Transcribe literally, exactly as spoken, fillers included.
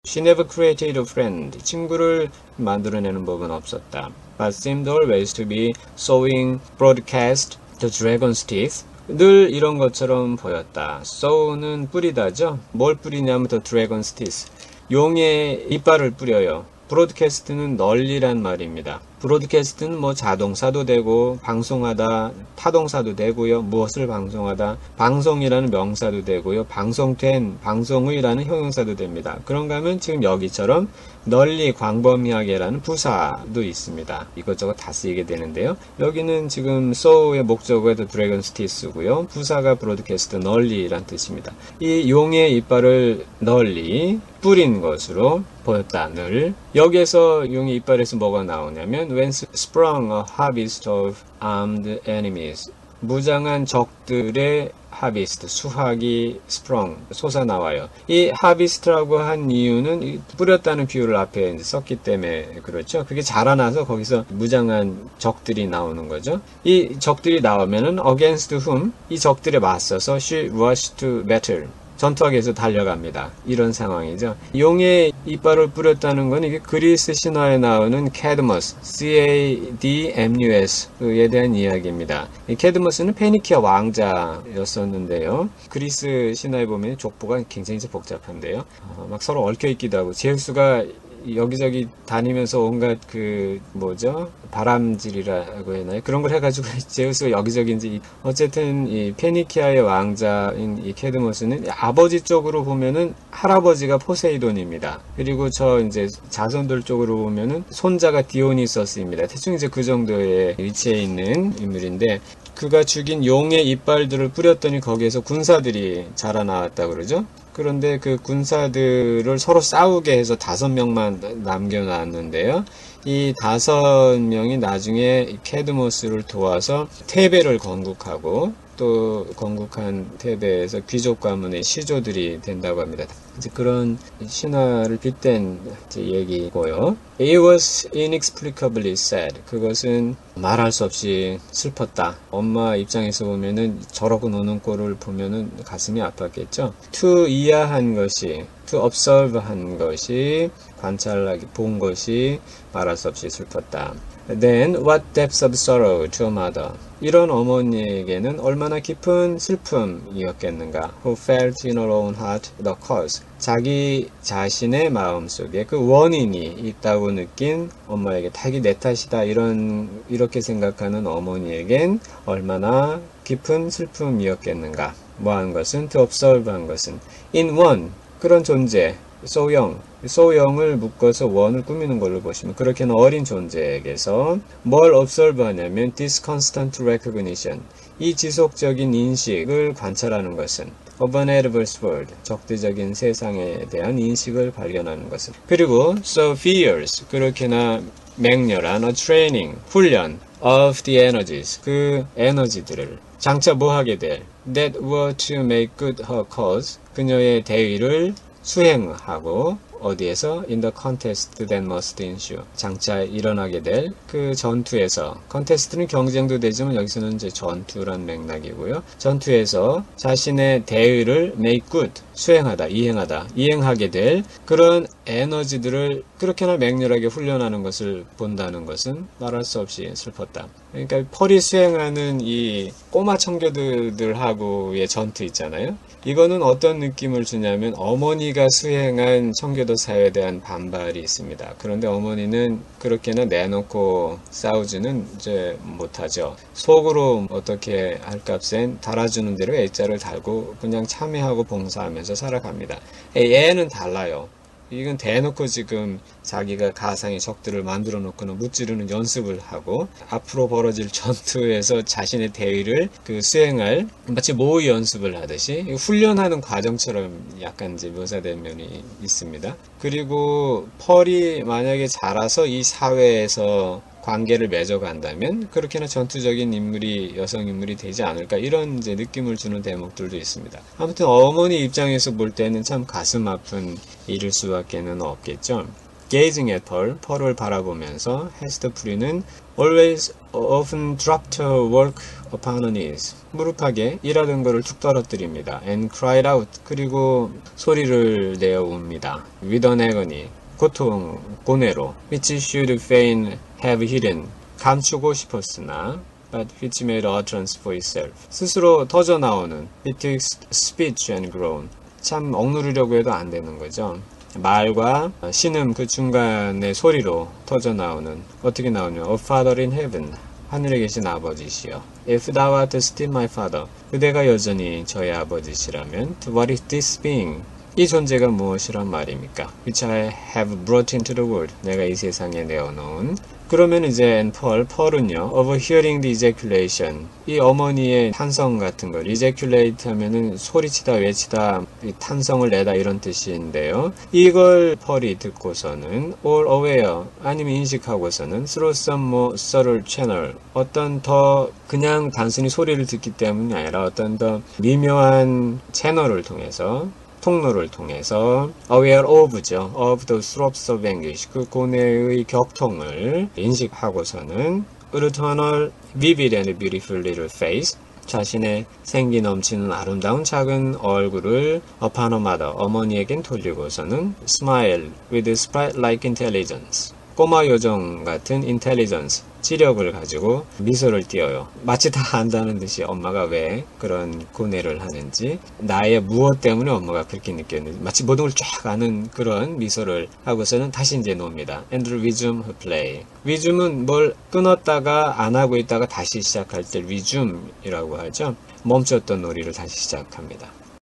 She never created a friend. 친구를 만들어내는 법은 없었다. But seemed always to be sowing broadcast the dragon's teeth. 늘 이런 것처럼 보였다. sow는 뿌리다죠. 뭘 뿌리냐면 the dragon's teeth. 용의 이빨을 뿌려요. 브로드캐스트는 널리란 말입니다. 브로드캐스트는 뭐 자동사도 되고 방송하다 타동사도 되고요. 무엇을 방송하다 방송이라는 명사도 되고요. 방송된 방송의라는 형용사도 됩니다. 그런가 하면 지금 여기처럼 널리 광범위하게라는 부사도 있습니다. 이것저것 다 쓰이게 되는데요. 여기는 지금 sow의 목적어에 the dragon's teeth고요. 부사가 브로드캐스트 널리란 뜻입니다. 이 용의 이빨을 널리 뿌린 것으로 보였다. 늘 여기에서 용의 이빨에서 뭐가 나오냐면 when sprung a harvest of armed enemies. 무장한 적들의 harvest, 수확이 sprung, 솟아나와요. 이 harvest라고 한 이유는 뿌렸다는 비유를 앞에 이제 썼기 때문에 그렇죠. 그게 자라나서 거기서 무장한 적들이 나오는 거죠. 이 적들이 나오면은 against whom, 이 적들에 맞서서 she rushed to battle. 전투하기 위해서 달려갑니다. 이런 상황이죠. 용의 이빨을 뿌렸다는 건 이게 그리스 신화에 나오는 캐드머스, 씨 에이 디 엠 유 에스에 대한 이야기입니다. 이 캐드머스는 페니키아 왕자였었는데요. 그리스 신화에 보면 족보가 굉장히 복잡한데요. 어, 막 서로 얽혀있기도 하고 제우스가 여기저기 다니면서 온갖 그 뭐죠 바람질이라고 해나요? 그런 걸 해가지고 제우스가 여기저기 이제 어쨌든 이 페니키아의 왕자인 이 캐드모스는 아버지 쪽으로 보면은 할아버지가 포세이돈입니다. 그리고 저 이제 자손들 쪽으로 보면은 손자가 디오니서스입니다. 대충 이제 그 정도의 위치에 있는 인물인데. 그가 죽인 용의 이빨들을 뿌렸더니 거기에서 군사들이 자라나왔다 그러죠. 그런데 그 군사들을 서로 싸우게 해서 다섯 명만 남겨놨는데요. 이 다섯 명이 나중에 캐드모스를 도와서 테베를 건국하고 또 건국한 테베에서 귀족 가문의 시조들이 된다고 합니다. 이제 그런 신화를 빗댄 얘기고요. It was inexplicably sad. 그것은 말할 수 없이 슬펐다. 엄마 입장에서 보면은 저러고 노는 꼴을 보면은 가슴이 아팠겠죠. To 이해한 것이, to observe 한 것이, 관찰하기 본 것이 말할 수 없이 슬펐다. Then what depths of sorrow to a mother. 이런 어머니에게는 얼마나 깊은 슬픔이었겠는가. Who felt in her own heart the cause. 자기 자신의 마음속에 그 원인이 있다고 느낀 엄마에게 탁이 내 탓이다 이런 이렇게 생각하는 어머니에겐 얼마나 깊은 슬픔이었겠는가. 뭐한 것은 to observe 한 것은 in one 그런 존재 소영, 소영을 묶어서 원을 꾸미는 걸로 보시면 그렇게는 어린 존재에게서 뭘 observe 하냐면 this constant recognition 이 지속적인 인식을 관찰하는 것은 of an adverse world 적대적인 세상에 대한 인식을 발견하는 것은 그리고 so fierce 그렇게나 맹렬한 a training 훈련 of the energies 그 에너지들을 장차 뭐 하게 될 that were to make good her cause 그녀의 대의를 수행하고 어디에서 in the contest that must ensue 장차 일어나게 될 그 전투에서 컨테스트는 경쟁도 되지만 여기서는 이제 전투란 맥락이고요. 전투에서 자신의 대의를 make good 수행하다 이행하다 이행하게 될 그런 에너지들을 그렇게나 맹렬하게 훈련하는 것을 본다는 것은 말할 수 없이 슬펐다. 그러니까 펄이 수행하는 이 꼬마 청교도들하고의 전투 있잖아요. 이거는 어떤 느낌을 주냐면 어머니가 수행한 청교도 사회에 대한 반발이 있습니다. 그런데 어머니는 그렇게나 내놓고 싸우지는 이제 못하죠. 속으로 어떻게 할 값엔 달아주는 대로 애자를 달고 그냥 참여하고 봉사하면서 살아갑니다. 얘는 달라요. 이건 대놓고 지금 자기가 가상의 적들을 만들어 놓고는 무찌르는 연습을 하고 앞으로 벌어질 전투에서 자신의 대의를 그 수행할 마치 모의 연습을 하듯이 훈련하는 과정처럼 약간 이제 묘사된 면이 있습니다. 그리고 펄이 만약에 자라서 이 사회에서 관계를 맺어간다면 그렇게나 전투적인 인물이 여성 인물이 되지 않을까 이런 이제 느낌을 주는 대목들도 있습니다. 아무튼 어머니 입장에서 볼 때는 참 가슴 아픈 일일 수밖에는 없겠죠. gazing at Pearl, 펄을 바라보면서 헤스터프리는 always often dropped her work upon her knees. 무릎하게 일하던 것을 툭 떨어뜨립니다. and cried out. 그리고 소리를 내어 웁니다. with an agony. 고통, 고뇌로. which should fain have hidden. 감추고 싶었으나 but which made utterance for itself. 스스로 터져나오는 betwixt speech and groan. 참 억누르려고 해도 안 되는 거죠. 말과 신음 그 중간의 소리로 터져나오는 어떻게 나오냐. O Father in heaven. 하늘에 계신 아버지시여. If thou art still my father. 그대가 여전히 저의 아버지시라면 what is this being? 이 존재가 무엇이란 말입니까? Which I have brought into the world. 내가 이 세상에 내어놓은. 그러면 이제 and Pearl, Pearl은요, overhearing the ejaculation. 이 어머니의 탄성 같은 걸, ejaculate 하면은 소리치다, 외치다, 탄성을 내다 이런 뜻인데요. 이걸 Pearl이 듣고서는 all aware, 아니면 인식하고서는 through some more subtle channel, 어떤 더 그냥 단순히 소리를 듣기 때문이 아니라 어떤 더 미묘한 채널을 통해서 통로를 통해서 aware of죠. of the throbs of anguish. 그 고뇌의 격통을 인식하고서는 eternal, vivid and beautiful little face. 자신의 생기 넘치는 아름다운 작은 얼굴을 upon her mother. 어머니에겐 돌리고서는 smile with sprite-like intelligence. 꼬마 요정 같은 intelligence, 지력을 가지고 미소를 띄어요. 마치 다 안다는 듯이 엄마가 왜 그런 고뇌를 하는지, 나의 무엇 때문에 엄마가 그렇게 느꼈는지, 마치 모든 걸 쫙 아는 그런 미소를 하고서는 다시 이제 놉니다. And resume her play. resume은 뭘 끊었다가 안 하고 있다가 다시 시작할 때 resume이라고 하죠. 멈췄던 놀이를 다시 시작합니다.